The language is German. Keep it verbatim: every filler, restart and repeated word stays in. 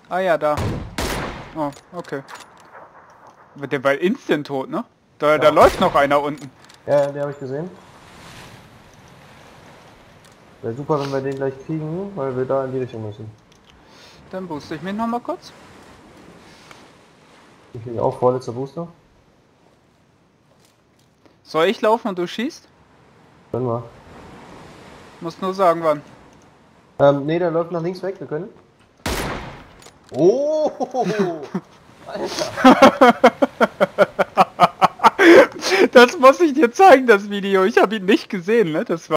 Ah ja, da. Oh, okay. Wird der bald instant tot, ne? Da, ja. Da läuft noch einer unten. Ja, ja, den habe ich gesehen. Wäre super, wenn wir den gleich kriegen, weil wir da in die Richtung müssen. Dann booste ich mich noch mal kurz. Ich kriege auch vorletzter Booster. Soll ich laufen und du schießt? Können wir. Muss nur sagen, wann. Ähm, ne, der läuft nach links weg, wir können. Oh! Alter! Das muss ich dir zeigen, das Video. Ich habe ihn nicht gesehen, ne? Das war